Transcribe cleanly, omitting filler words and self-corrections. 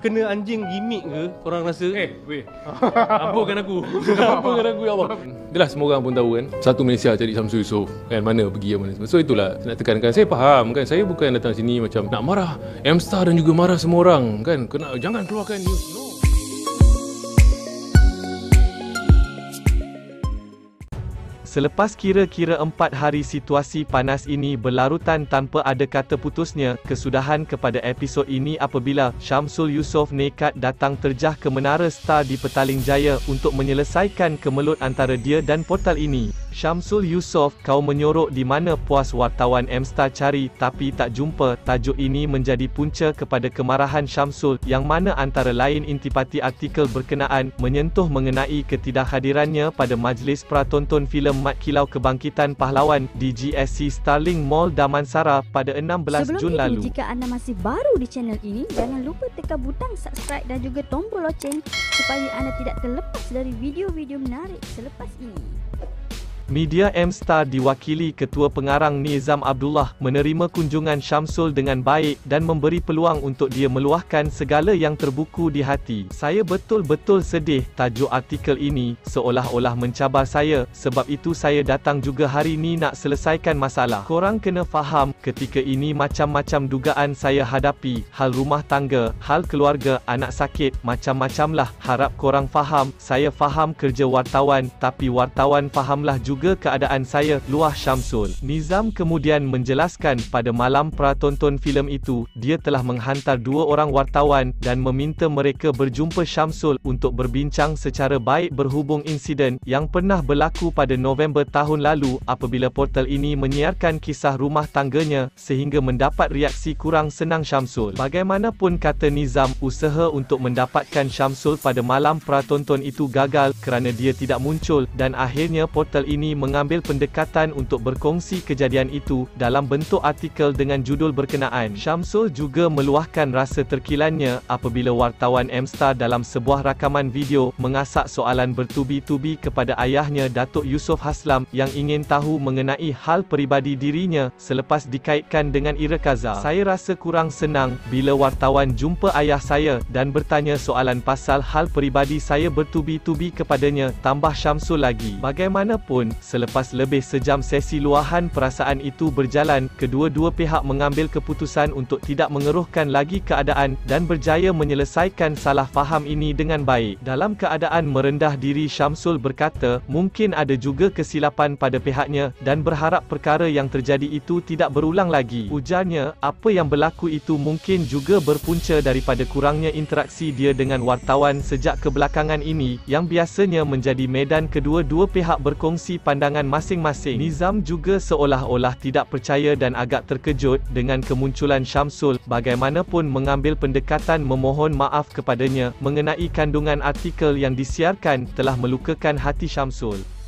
kena anjing gimmick ke korang rasa? Weh ampunkan aku. Ampunkan aku ya Allah. Jelas semua orang pun tahu kan, satu Malaysia cari Syamsul Yusof kan, mana pergi mana. So itulah nak tekankan. Saya faham kan, saya bukan datang sini macam nak marah M-Star dan juga marah semua orang kan, kena jangan keluarkan news. No. Selepas kira-kira 4 hari situasi panas ini berlarutan tanpa ada kata putusnya, kesudahan kepada episod ini apabila Syamsul Yusof nekat datang terjah ke Menara Star di Petaling Jaya untuk menyelesaikan kemelut antara dia dan portal ini. Syamsul Yusof, kau menyorok di mana puas wartawan M-Star cari tapi tak jumpa. Tajuk ini menjadi punca kepada kemarahan Syamsul, yang mana antara lain intipati artikel berkenaan menyentuh mengenai ketidakhadirannya pada majlis pratonton filem Mat Kilau Kebangkitan Pahlawan di GSC Starling Mall Damansara pada 16 Jun lalu. Sebelum itu, jika anda masih baru di channel ini, jangan lupa tekan butang subscribe dan juga tombol loceng supaya anda tidak terlepas dari video-video menarik selepas ini. Media M-Star diwakili Ketua Pengarang Nizam Abdullah menerima kunjungan Syamsul dengan baik dan memberi peluang untuk dia meluahkan segala yang terbuku di hati. Saya betul-betul sedih, tajuk artikel ini, seolah-olah mencabar saya, sebab itu saya datang juga hari ni nak selesaikan masalah. Korang kena faham, ketika ini macam-macam dugaan saya hadapi, hal rumah tangga, hal keluarga, anak sakit, macam-macam lah. Harap korang faham, saya faham kerja wartawan, tapi wartawan fahamlah juga keadaan saya, luah Syamsul. Nizam kemudian menjelaskan pada malam pratonton filem itu, dia telah menghantar 2 orang wartawan dan meminta mereka berjumpa Syamsul untuk berbincang secara baik berhubung insiden yang pernah berlaku pada November tahun lalu apabila portal ini menyiarkan kisah rumah tangganya sehingga mendapat reaksi kurang senang Syamsul. Bagaimanapun kata Nizam, usaha untuk mendapatkan Syamsul pada malam pratonton itu gagal kerana dia tidak muncul dan akhirnya portal ini mengambil pendekatan untuk berkongsi kejadian itu dalam bentuk artikel dengan judul berkenaan. Syamsul juga meluahkan rasa terkilannya apabila wartawan M-Star dalam sebuah rakaman video mengasak soalan bertubi-tubi kepada ayahnya Datuk Yusof Haslam yang ingin tahu mengenai hal peribadi dirinya selepas dikaitkan dengan Ira Kaza. Saya rasa kurang senang bila wartawan jumpa ayah saya dan bertanya soalan pasal hal peribadi saya bertubi-tubi kepadanya, tambah Syamsul lagi. Bagaimanapun, selepas lebih sejam sesi luahan perasaan itu berjalan, kedua-dua pihak mengambil keputusan untuk tidak mengeruhkan lagi keadaan dan berjaya menyelesaikan salah faham ini dengan baik. Dalam keadaan merendah diri, Syamsul berkata, mungkin ada juga kesilapan pada pihaknya dan berharap perkara yang terjadi itu tidak berulang lagi. Ujarnya, apa yang berlaku itu mungkin juga berpunca daripada kurangnya interaksi dia dengan wartawan sejak kebelakangan ini, yang biasanya menjadi medan kedua-dua pihak berkongsi pandangan masing-masing. Nizam juga seolah-olah tidak percaya dan agak terkejut dengan kemunculan Syamsul, bagaimanapun mengambil pendekatan memohon maaf kepadanya mengenai kandungan artikel yang disiarkan telah melukakan hati Syamsul.